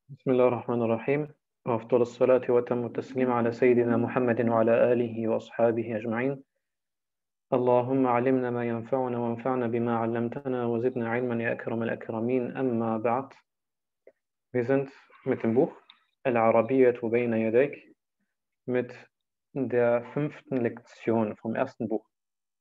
بسم الله الرحمن الرحيم وأفضل الصلاة وتم التسليم على سيدنا محمد وعلى آله وأصحابه أجمعين. اللهم علمنا ما ينفعنا وانفعنا بما علمتنا وزدنا علما يا أكرم الأكرمين. أما بعد. Wir sind mit dem Buch Al-Arabiyyatu bayna yadayk mit der 5. Lektion vom ersten Buch.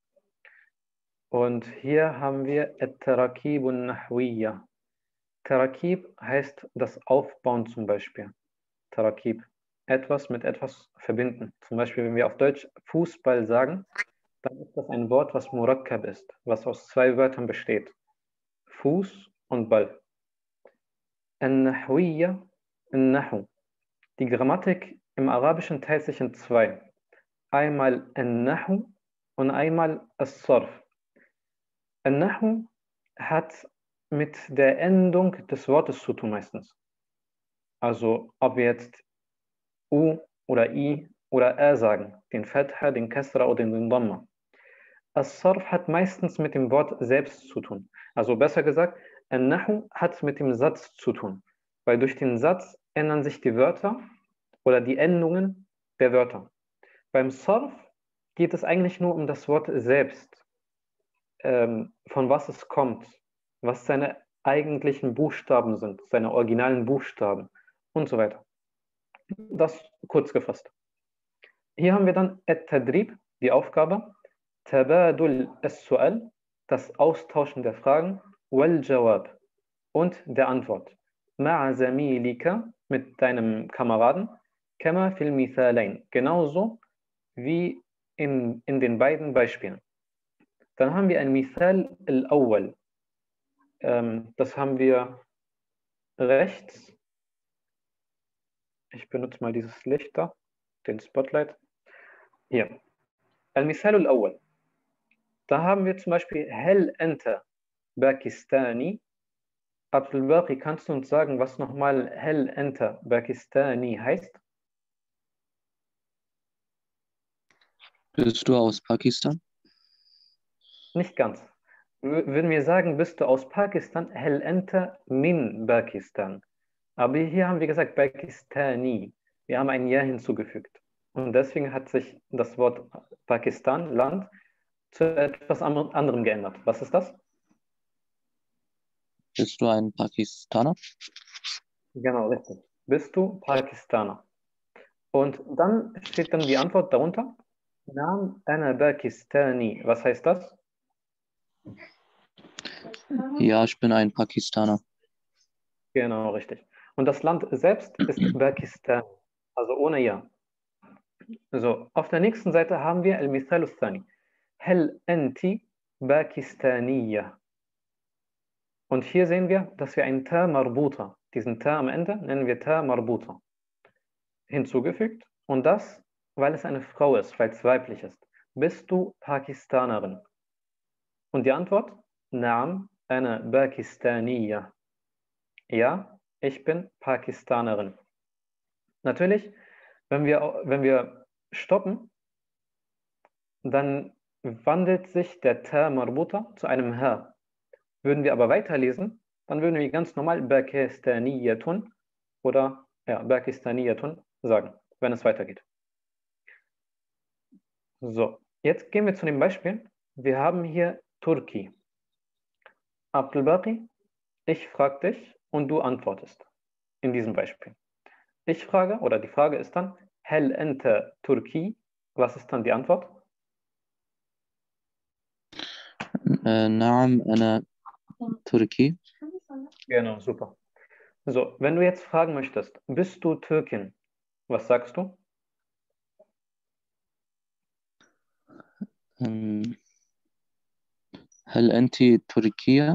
Und hier haben wir At-Tarakib un-Nahwiyya. Tarakib heißt das Aufbauen zum Beispiel. Tarakib. Etwas mit etwas verbinden. Zum Beispiel, wenn wir auf Deutsch Fußball sagen, dann ist das ein Wort, was Murakkab ist, was aus 2 Wörtern besteht. Fuß und Ball. An-Nahwiyya, An-Nahu. Die Grammatik im Arabischen teilt sich in 2. Einmal An-Nahu und einmal As-Sarf. An-Nahu hat mit der Endung des Wortes zu tun meistens. Also ob wir jetzt U oder I oder R sagen, den Fatha, den Kasra oder den Dhamma. As-Sarf hat meistens mit dem Wort selbst zu tun. Also besser gesagt, An-Nahu hat mit dem Satz zu tun. Weil durch den Satz ändern sich die Wörter oder die Endungen der Wörter. Beim Sarf geht es eigentlich nur um das Wort selbst, von was es kommt, was seine eigentlichen Buchstaben sind, seine originalen Buchstaben und so weiter. Das kurz gefasst. Hier haben wir dann At-Tadrib, die Aufgabe, Tabadul as-Su'al, das Austauschen der Fragen, Wal-Jawab und der Antwort. Ma'a zamilika, mit deinem Kameraden, kama fil mithalain, genauso wie in den beiden Beispielen. Dann haben wir ein Mithal al-Awwal. Das haben wir rechts. Ich benutze mal dieses Licht da, den Spotlight. Hier. Al-Mithal al-Awwal. Da haben wir zum Beispiel Hel anta Pakistani. Abdul Baqi, kannst du uns sagen, was nochmal Hel anta Pakistani heißt? Bist du aus Pakistan? Nicht ganz. Würden wir sagen, bist du aus Pakistan, Hel anta min Pakistan. Aber hier haben wir gesagt Pakistani. Wir haben ein Ja hinzugefügt. Und deswegen hat sich das Wort Pakistan, Land, zu etwas anderem geändert. Was ist das? Bist du ein Pakistaner? Genau, richtig. Bist du Pakistaner? Und dann steht dann die Antwort darunter. Naam ana Pakistani. Was heißt das? Ja, ich bin ein Pakistaner. Genau, richtig. Und das Land selbst ist Pakistan, also ohne Ja. So, auf der nächsten Seite haben wir Al-Mithal al-Thani. Hel anti Pakistaniya. Und hier sehen wir, dass wir einen Ta marbuta, diesen Ta am Ende nennen wir Ta marbuta, hinzugefügt. Und das, weil es eine Frau ist, weil es weiblich ist. Bist du Pakistanerin? Und die Antwort? Naam, ana Pakistaniya. Ja, ich bin Pakistanerin. Natürlich, wenn wir stoppen, dann wandelt sich der Ta marbuta zu einem Ha. Würden wir aber weiterlesen, dann würden wir ganz normal Pakistaniyatun oder Pakistaniyatun sagen, wenn es weitergeht. So, jetzt gehen wir zu dem Beispiel. Wir haben hier Turki. Abdul Baqi, ich frage dich und du antwortest in diesem Beispiel. Ich frage, oder die Frage ist dann, Hel ente Turki? Was ist dann die Antwort? Naam, ana Turki. Genau, super. So, wenn du jetzt fragen möchtest, bist du Türkin? Was sagst du? هل أنت تركية؟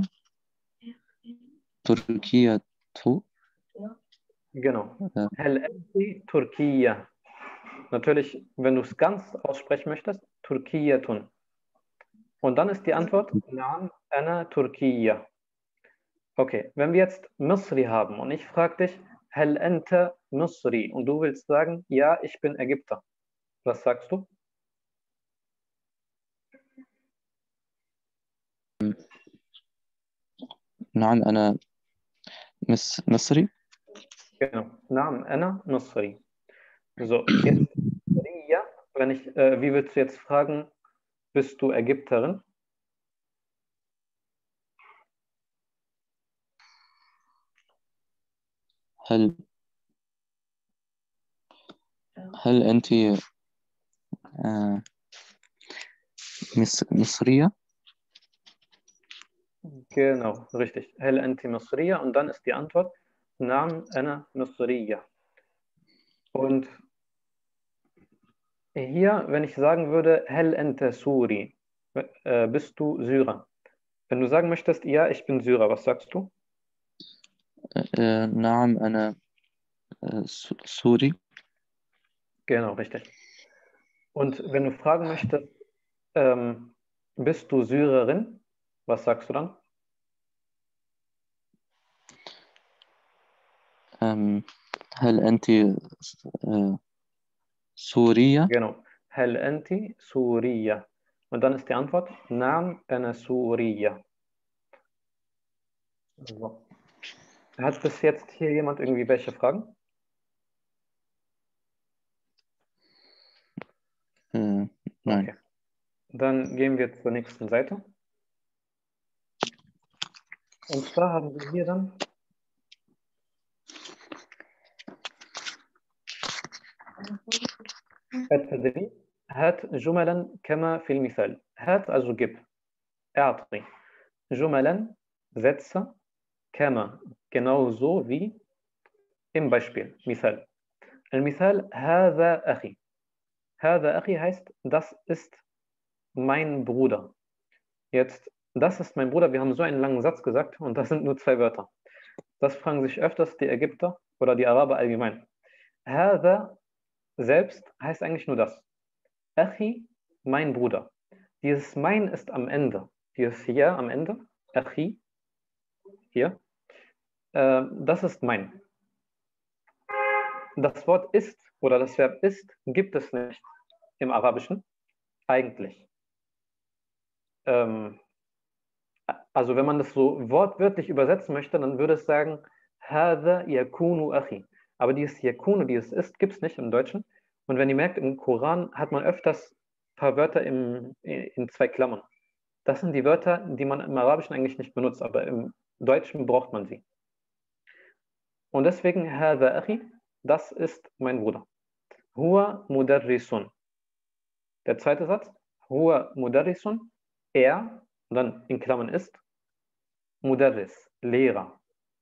تركية Genau. Hel ente Turkiya. Natürlich, wenn du es ganz aussprechen möchtest, Turkiyatun. Und dann ist die Antwort, Naam, ana Turkiya. Okay, wenn wir jetzt Misri haben und ich frage dich, Hel ente Misri und du willst sagen, ja, ich bin Ägypter. Was sagst du? نعم أنا مصري. Genau. Naam ana Misri. So, jetzt Ria, wie willst du jetzt fragen, bist du Ägypterin? هل هل أنت مصرية؟ Genau, richtig. Hel enti Misriya und dann ist die Antwort Naam ana Misriya. Und hier, wenn ich sagen würde, Hel ente Suri, bist du Syrer? Wenn du sagen möchtest, ja, ich bin Syrer, was sagst du? نعم أنا سوري. Genau, richtig. Und wenn du fragen möchtest, ähm, bist du Syrerin, was sagst du dann? هل أنت سورية؟ Genau. Hel enti Suriya. Und dann ist die Antwort Naam ana Suriya. So. Hat bis jetzt hier jemand irgendwie welche Fragen? Nein. Okay. Dann gehen wir zur nächsten Seite. Und zwar haben wir hier dann التدريب هات جملا كما في المثال. هات also gib. اعطي جملا Sätze كما genauso wie im Beispiel مثال. المثال هذا أخي. هذا أخي heißt das ist mein Bruder. Jetzt das ist mein Bruder. Wir haben so einen langen Satz gesagt und das sind nur 2 Wörter. Das fragen sich öfters die Ägypter oder die Araber allgemein. هذا selbst heißt eigentlich nur das. Achi, mein Bruder. Dieses mein ist am Ende. Dieses hier am Ende, Achi, hier, das ist mein. Das Wort ist oder das Verb ist gibt es nicht im Arabischen, eigentlich. Also wenn man das so wortwörtlich übersetzen möchte, dann würde es sagen, Hada yakunu achi. Aber dieses yakunu, dieses ist, gibt es nicht im Deutschen. Und wenn ihr merkt, im Koran hat man öfters ein paar Wörter in 2 Klammern. Das sind die Wörter, die man im Arabischen eigentlich nicht benutzt, aber im Deutschen braucht man sie. Und deswegen, Hada achi, das ist mein Bruder. Huwa mudarrisun. Der zweite Satz, Huwa mudarrisun, er, und dann in Klammern ist, Mudarris, Lehrer.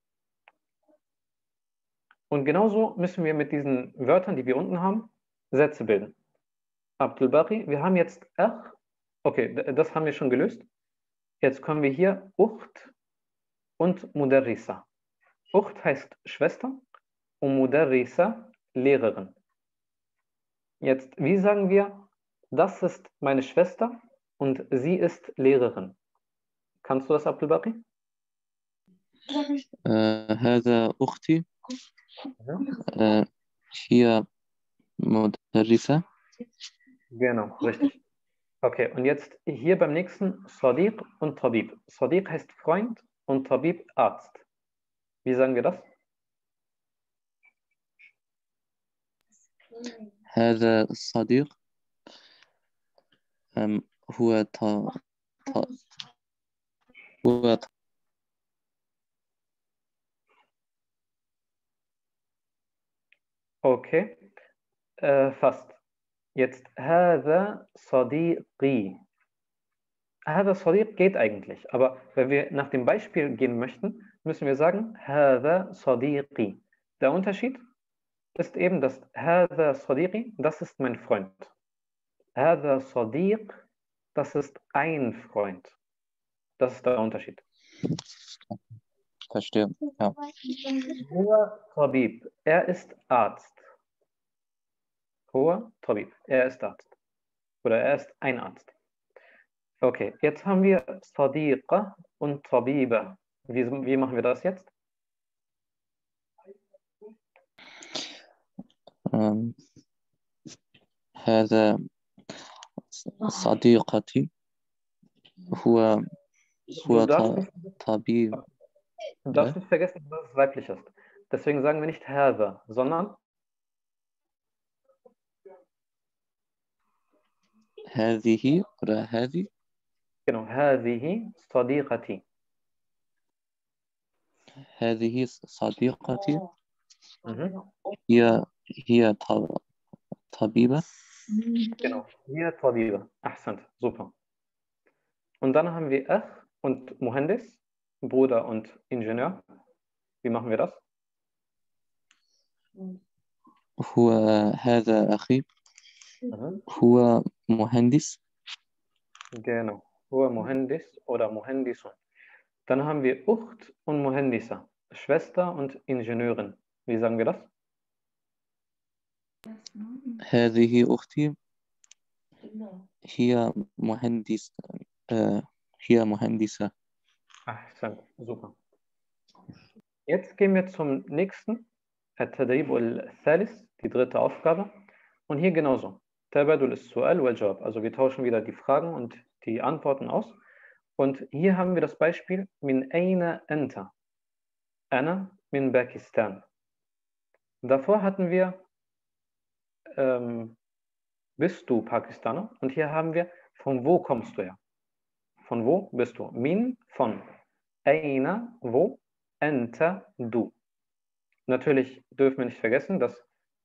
Und genauso müssen wir mit diesen Wörtern, die wir unten haben, Sätze bilden. Abdul Baqi, wir haben jetzt Ach, okay, das haben wir schon gelöst. Jetzt kommen wir hier Ucht und Mudarrisa. Ucht heißt Schwester und Mudarrisa Lehrerin. Jetzt, wie sagen wir, das ist meine Schwester und sie ist Lehrerin? Kannst du das, Abdul Baqi? هذا أختي. Ja. هي مدرسة. Genau, richtig. Okay, und jetzt hier beim nächsten Sadiq und Tabib. Sadiq heißt Freund und Tabib Arzt. Wie sagen wir das? هذا الصديق هو هو Okay, fast. Jetzt هذا صديقي. هذا صديق geht eigentlich, aber wenn wir nach dem Beispiel gehen möchten, müssen wir sagen هذا صديقي. Der Unterschied ist eben, dass هذا صديقي, das ist mein Freund. هذا صديق, das ist ein Freund. Das ist der Unterschied. Verstehe. Ja. هو طبيب. Er ist Arzt. هو طبيب. Er ist Arzt. Oder er ist ein Arzt. Okay, jetzt haben wir صديقة und طبيبة. Wie machen wir das jetzt? هذا صديقتي هو Du darfst nicht, طبيب. du darfst nicht vergessen, dass es weiblich ist. Deswegen sagen wir nicht هذا, sondern هذه oder هذه. genau, هذه صديقتي. هذه صديقتي. Mhm. هي طبيبة. Genau, hier طبيبة. أحسنت, super. Und dann haben wir أخ und مهندس, Bruder und Ingenieur. Wie machen wir das? هو هذا أخي. Mhm. هو مهندس. Genau, هو مهندس oder مهندس. Dann haben wir Ucht und Muhendisa, Schwester und Ingenieurin. Wie sagen wir das? هذه أختي. هي مهندس. هي مهندسة. Ahsan, super. Jetzt gehen wir zum nächsten, التدريب الثالث, die dritte Aufgabe. Und hier genauso. تبادل السؤال والجواب. Also wir tauschen wieder die Fragen und die Antworten aus. Und hier haben wir das Beispiel من أين أنت? أنا من باكستان. Davor hatten wir bist du Pakistaner? Und hier haben wir von wo kommst du her? Von wo bist du? Min von. Aina wo? Anta du. Natürlich dürfen wir nicht vergessen, dass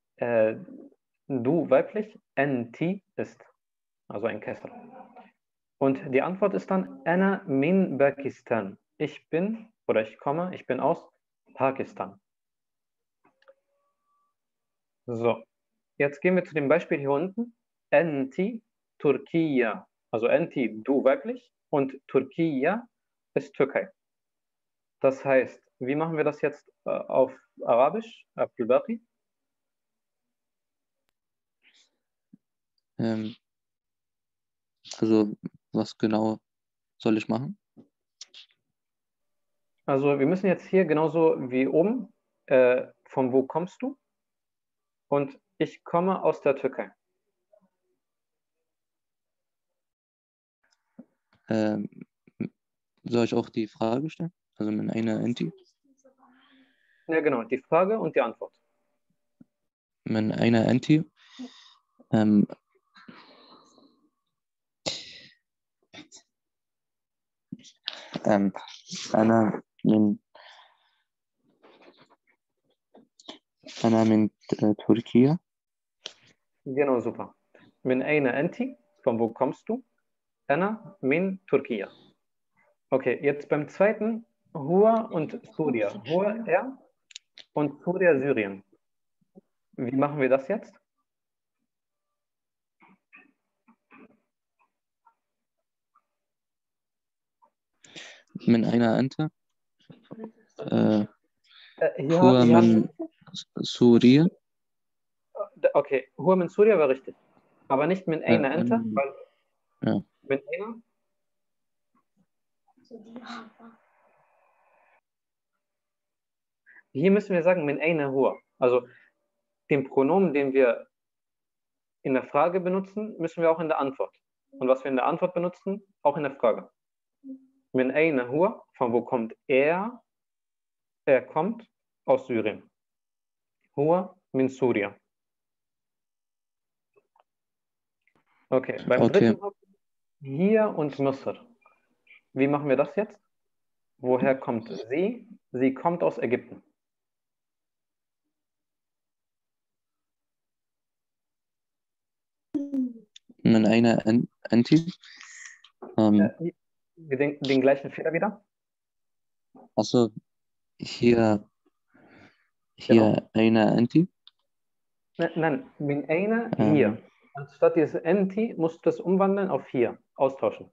du weiblich anti ist, also ein Kessel. Und die Antwort ist dann Ana min Pakistan. Ich bin oder ich komme, ich bin aus Pakistan. So, jetzt gehen wir zu dem Beispiel hier unten. Anti Turkiya. Also Anti du weiblich und Turkiya ist Türkei. Das heißt, wie machen wir das jetzt auf Arabisch, Abdul Baqi? Also was genau soll ich machen? Also wir müssen jetzt hier genauso wie oben, von wo kommst du? Und ich komme aus der Türkei. Soll ich auch die Frage stellen? Also من أين أنت? Ja, genau, die Frage und die Antwort. من أين أنت؟ أنا من تركيا. Genau, super. Min aina anti, von wo kommst du? Ana min Turkiya. Okay, jetzt beim zweiten, Hua und Suria. Hua er und Suria Syrien. Wie machen wir das jetzt? من أين أنت؟ Hier, هو hier haben من سوريا. okay, Hua min Suria war richtig. Aber nicht min aina anta, weil ja. min aina. Hier müssen wir sagen min aina huwa. Also den Pronomen, den wir in der Frage benutzen, müssen wir auch in der Antwort. Und was wir in der Antwort benutzen, auch in der Frage. Min aina huwa, von wo kommt er? Er kommt aus Syrien. Huwa min Suria. Okay, beim dritten hier und Misr. Wie machen wir das jetzt? Woher kommt sie? Sie kommt aus Ägypten. من أين أنت؟ Den gleichen Fehler wieder? Also hier Genau. أين أنت؟ Nein, min aina hier. Anstatt dieses enti musst du das umwandeln auf hier, austauschen.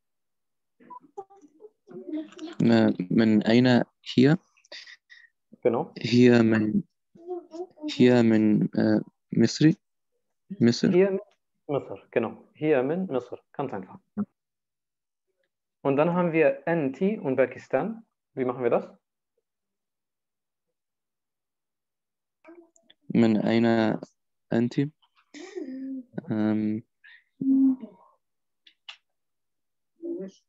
من أين hier؟ Genau. hier من مصر. Hier mit Misr, genau. Hier min Misr, ganz einfach. Und dann haben wir enti und Pakistan. Wie machen wir das? من أين أنت؟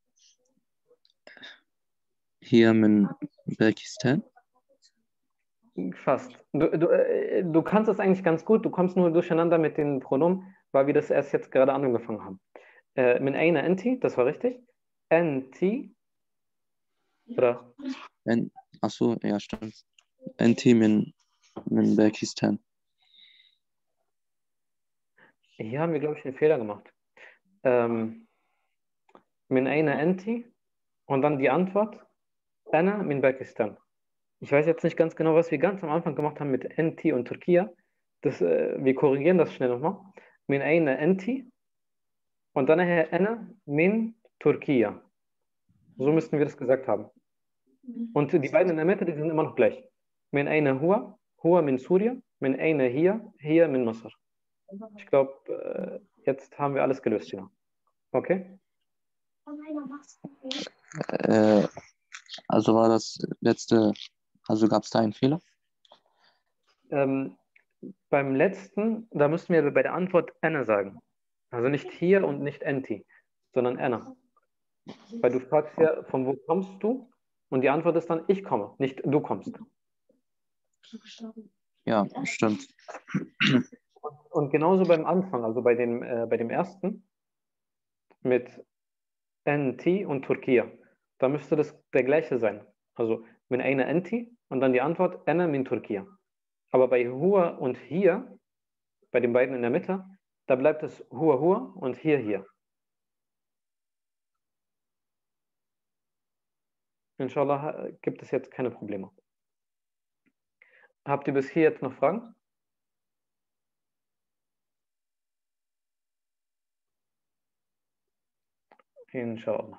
هي من باكستان. Fast. Du kannst es eigentlich ganz gut, du kommst nur durcheinander mit den Pronomen, weil wir das erst jetzt gerade angefangen haben. Min aina anti, das war richtig. Anti, oder? Ach so, ja, stimmt. Anti min Pakistan. Hier haben wir, glaube ich, einen Fehler gemacht. Min aina anti und dann die Antwort, Ana min Pakistan. Ich weiß jetzt nicht ganz genau, was wir ganz am Anfang gemacht haben mit anti und Türkei. Wir korrigieren das schnell nochmal. Min aina anti und dann nachher Ana min Türkei. So müssten wir das gesagt haben. Und die beiden in der Mitte, die sind immer noch gleich. Min aina huwa min Syrien, min aina hier min Masr. Ich glaube, jetzt haben wir alles gelöst hier. Okay? Äh, also war das letzte, also gab es da einen Fehler? Beim letzten, da müssten wir bei der Antwort Anna sagen. Also nicht hier und nicht anti, sondern Anna. Weil du fragst ja, von wo kommst du? Und die Antwort ist dann, ich komme, nicht du kommst. Ja, stimmt. Und genauso beim Anfang, also bei dem ersten mit NT und Türkei, da müsste das der gleiche sein. Also min eine NT und dann die Antwort Ana min Türkei. Aber bei Hua und hier, bei den beiden in der Mitte, da bleibt es Hua und hier. Inshallah gibt es jetzt keine Probleme. Habt ihr bis hier jetzt noch Fragen? Inshallah.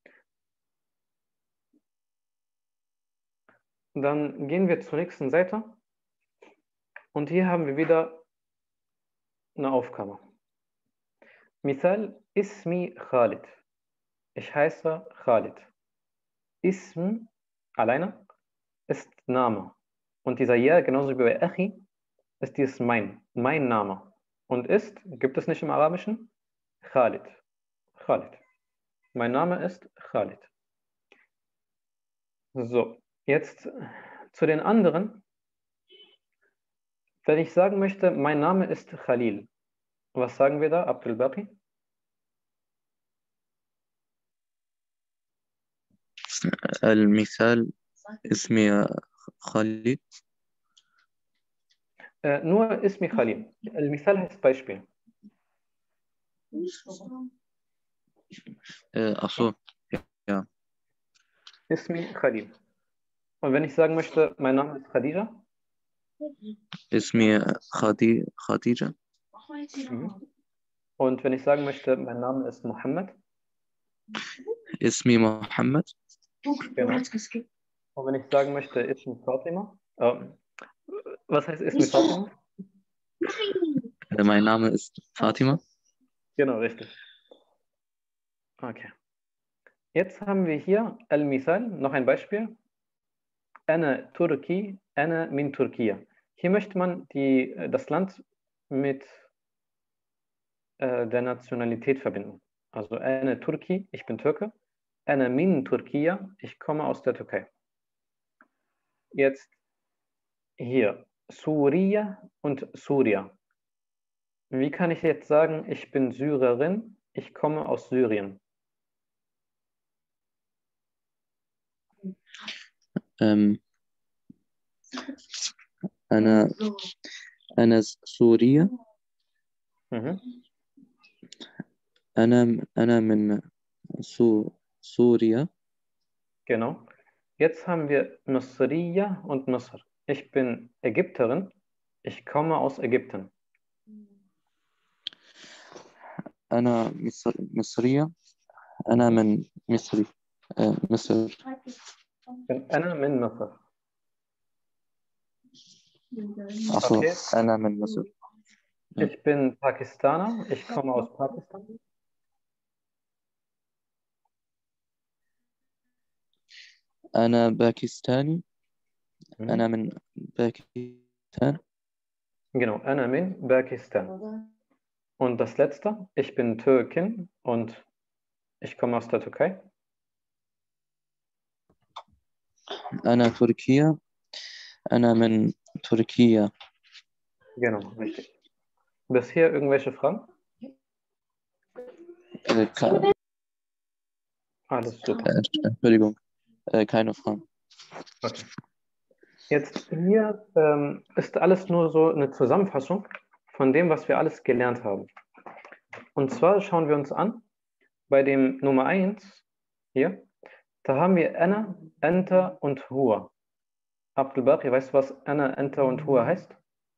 Dann gehen wir zur nächsten Seite. Und hier haben wir wieder eine Aufgabe. Mithal Ismi Khalid. Ich heiße Khalid. Ism alleine ist Name. Und dieser Ja, genauso wie bei Achi, ist dies mein Name. Und ist, gibt es nicht im Arabischen? Khalid. Khalid. Mein Name ist Khalid. So, jetzt zu den anderen. Wenn ich sagen möchte, mein Name ist Khalil, was sagen wir da, Abdul Baqi? المثال اسمي خالد. Nur Ismi Khalil. Al-Mithal heißt Beispiel. Ach so, ja. Ismi Khalil. Und wenn ich sagen möchte, mein Name ist Khadija? اسمي خديجة. Mhm. Und wenn ich sagen möchte, mein Name ist Mohammed? اسمي محمد. Genau. Und wenn ich sagen möchte, Ismi Fatima? Was heißt Ismi Fatima? Mein Name ist Fatima. Genau, richtig. Okay. Jetzt haben wir hier Al-Mithal, noch ein Beispiel. Ana Turki, Ana min Turkiya. Hier möchte man das Land mit der Nationalität verbinden. Also Ana Turki, ich bin Türke. Ana min Turkiya, ich komme aus der Türkei. Jetzt hier Suriya und Suria. Wie kann ich jetzt sagen, ich bin Syrerin, ich komme aus Syrien? أنا أنا سورية. Mhm. أنا من سوريا. Genau. Jetzt haben wir Misriya und Misr. Ich bin Ägypterin, ich komme aus Ägypten. أنا مصرية. أنا من مصر. أنا من مصر. Also, Okay. أنا من مصر. Ich bin Pakistaner, ich komme aus Pakistan. أنا باكستاني. Mhm. أنا من باكستان. Genau, أنا من Pakistan. Und das letzte, ich bin Türkin und ich komme aus der Türkei. أنا تركيا. أنا من تركيا. Genau, richtig. Bis hier irgendwelche Fragen? Ke Alles super. Entschuldigung, keine Fragen. Okay. Jetzt hier ist alles nur so eine Zusammenfassung von dem, was wir alles gelernt haben. Und zwar schauen wir uns an, bei dem Nummer 1 hier, da haben wir Ana, Enta und Huwa. Abdul Baqi, weißt du, was Ana, Enta und Huwa heißt?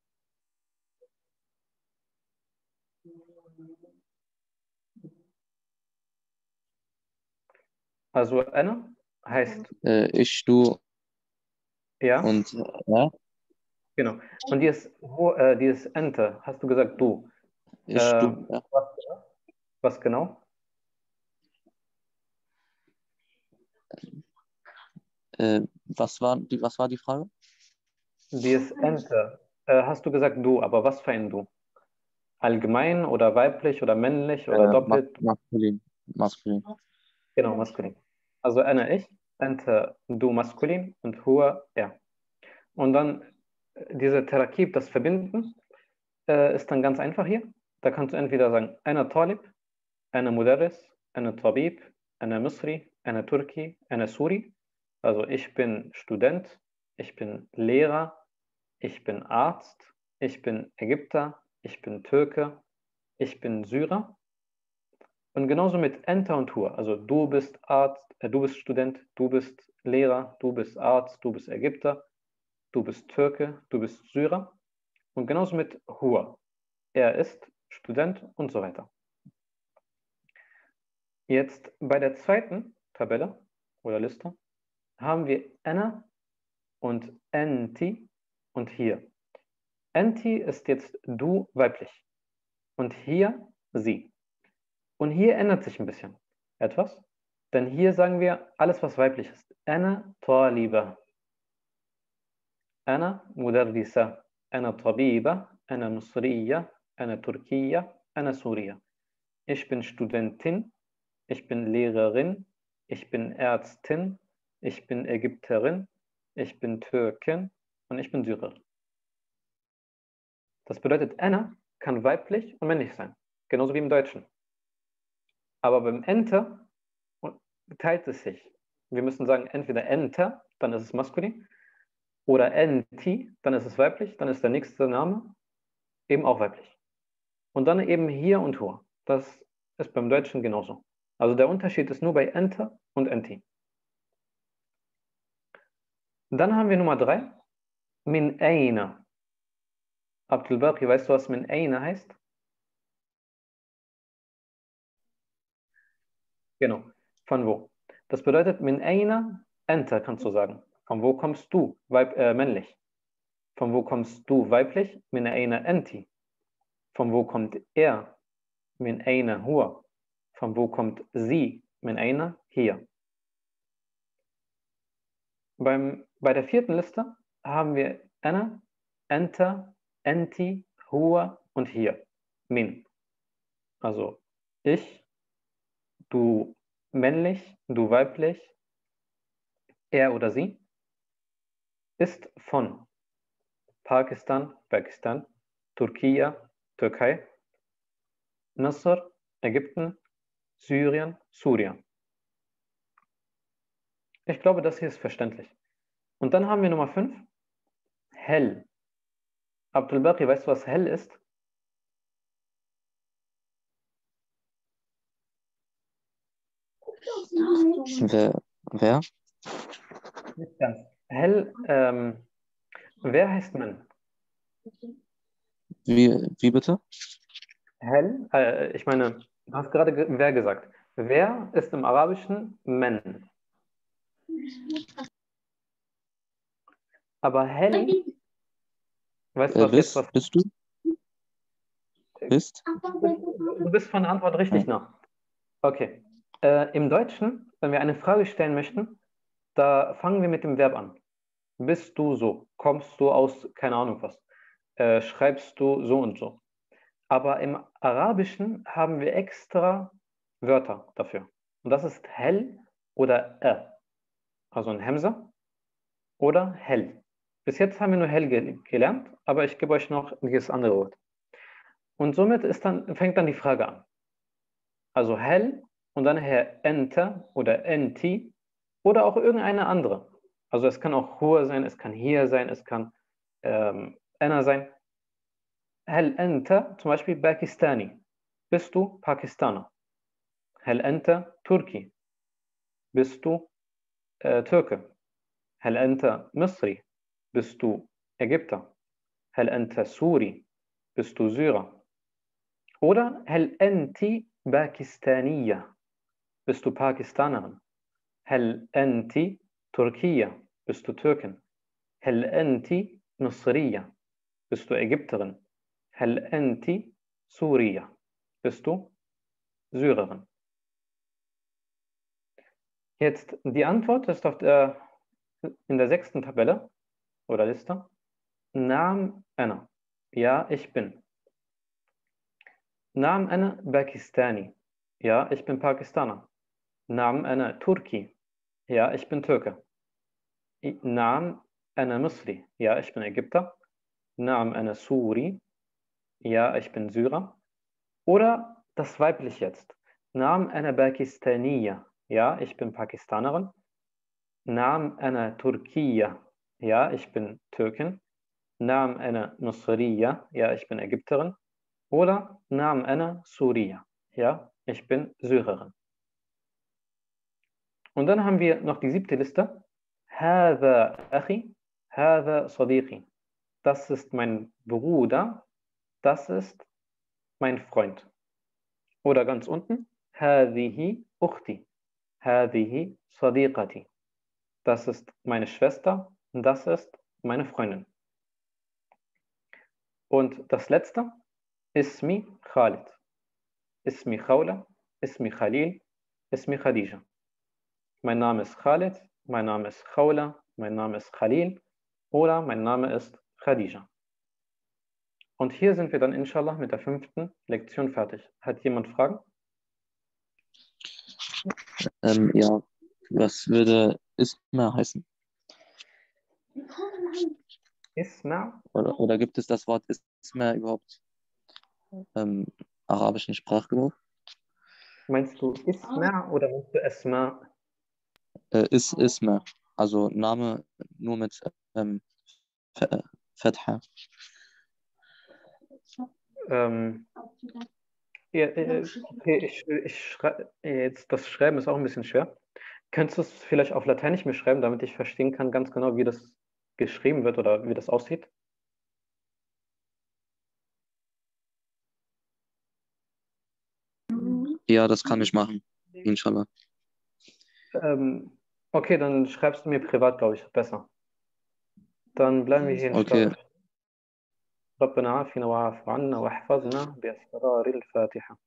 Also Ana heißt Ich, du ja, und ja, genau. Und die ist Enta, hast du gesagt du. ich, du. Ja. Was genau? Was war die Frage? Die ist Ente. Hast du gesagt du, aber was für ein du? Allgemein oder weiblich oder männlich oder doppelt? Maskulin. Maskulin. Genau, maskulin. Also Anna ich, Ente du maskulin und Huwa er. Und dann diese Terakib, das Verbinden, ist dann ganz einfach hier. Da kannst du entweder sagen Ana Talib, Ana Mudarris, Ana Tabib, Ana Misri, Ana Turki, Ana Suri. Also ich bin Student, ich bin Lehrer, ich bin Arzt, ich bin Ägypter, ich bin Türke, ich bin Syrer. Und genauso mit Enter und Hur. Also du bist Arzt, du bist Student, du bist Lehrer, du bist Arzt, du bist Ägypter, du bist Türke, du bist Syrer. Und genauso mit Hur. Er ist Student und so weiter. Jetzt bei der zweiten Tabelle oder Liste haben wir Anna und Enti und hier. Enti ist jetzt du weiblich und hier sie. Und hier ändert sich ein bisschen etwas, denn hier sagen wir alles, was weiblich ist. Ana taliba, Ana mudarrisa, Ana tabiba, Ana Misriya, Ana Turkiya, Ana Suriya. Ich bin Studentin, ich bin Lehrerin, ich bin Ärztin, ich bin Ägypterin, ich bin Türkin und ich bin Syrerin. Das bedeutet, Ana kann weiblich und männlich sein, genauso wie im Deutschen. Aber beim Enter teilt es sich. Wir müssen sagen, entweder Enter, dann ist es maskulin, oder Enti, dann ist es weiblich, dann ist der nächste Name eben auch weiblich. Und dann eben hier und Hur. Das ist beim Deutschen genauso. Also der Unterschied ist nur bei Enter und Enti. Dann haben wir Nummer 3, Min Aina. Abdul Baqi, weißt du, was Min Aina heißt? Genau. Von wo? Das bedeutet, Min Aina, Enter kannst du sagen. Von wo kommst du? Männlich. Von wo kommst du? Weiblich. Min Aina Enti. Von wo kommt er? Min Aina Huwa. Von wo kommt sie? Min Aina hier. Bei der vierten Liste haben wir Ana, Enta, Enti, Huwa und hier. Min. Also ich, du männlich, du weiblich, er oder sie, ist von Pakistan, Pakistan, Türkei, Türkei, Nasr, Ägypten, Syrien, Syrien. Ich glaube, das hier ist verständlich. Und dann haben wir Nummer 5, hell. Abdul Baqi, weißt du, was hell ist? Wer? Nicht ganz. Hell, wer heißt man? Wie bitte? Hell, ich meine, du hast gerade wer gesagt. Wer ist im Arabischen men? Aber hell, weißt du, was jetzt was? Bist du? Bist? Du bist von der Antwort richtig nah. Okay. Im Deutschen, wenn wir eine Frage stellen möchten, da fangen wir mit dem Verb an. Bist du so? Kommst du aus, keine Ahnung was? Schreibst du so und so? Aber im Arabischen haben wir extra Wörter dafür. Und das ist hell oder also ein Hemsa oder hell. Bis jetzt haben wir nur hell gelernt, aber ich gebe euch noch dieses andere Wort. Und somit fängt dann die Frage an. Also hell und dann her ente oder enti oder auch irgendeine andere. Also es kann auch huwa sein, es kann hier sein, es kann ana sein. Hell ente, zum Beispiel Pakistani. Bist du Pakistaner? Hell ente Turki? Bist du Türke? Hell ente Misri? Bist du Ägypter? Hell ente Suri? Bist du Syrer? Oder Hell enti Pakistaniya? Bist du Pakistanerin? Hell enti Turkiya? Bist du Türkin? Hell enti Misriya? Bist du Ägypterin? Hell enti Suriya? Bist du Syrerin? Jetzt die Antwort ist in der 6. Tabelle oder Liste. Naam ana. Ja, ich bin. Naam ana Pakistani. Ja, ich bin Pakistaner. Naam ana Turki. Ja, ich bin Türke. Naam ana Misri. Ja, ich bin Ägypter. Naam ana Suri. Ja, ich bin Syrer. Oder das weiblich jetzt. Naam ana Pakistaniya. Ja, ich bin Pakistanerin. Naam ana Turkiya. Ja, ich bin Türkin. Naam ana Misriya. Ja, ich bin Ägypterin. Oder Naam ana Suriya. Ja, ich bin Syrerin. Und dann haben wir noch die 7. Liste. هذا أخي, هذا صديقي. Das ist mein Bruder, das ist mein Freund. Oder ganz unten, هذه أختي, هذه صديقتي. Das ist meine Schwester, das ist meine Freundin. Und das letzte, Ismi Khalid, Ismi Khawla, Ismi Khalil, Ismi Khadija. Mein Name ist Khalid, mein Name ist Khawla, mein Name ist Khalil oder mein Name ist Khadija. Und hier sind wir dann inshallah mit der 5. Lektion fertig. Hat jemand Fragen? Ja, was würde Isma heißen? Isma? Oder gibt es das Wort Isma überhaupt arabischen Sprachgebrauch? Meinst du Isma oder meinst du Esma? Isma, also Name nur mit Fatha. Jetzt das Schreiben ist auch ein bisschen schwer. Könntest du es vielleicht auf Lateinisch mir schreiben, damit ich verstehen kann ganz genau, wie das geschrieben wird oder wie das aussieht? Ja, das kann ich machen, inshallah. Okay, dann schreibst du mir privat, glaube ich, besser. Dann bleiben wir hier Okay. ربنا عافنا وعاف عنا واحفظنا بأسرار الفاتحة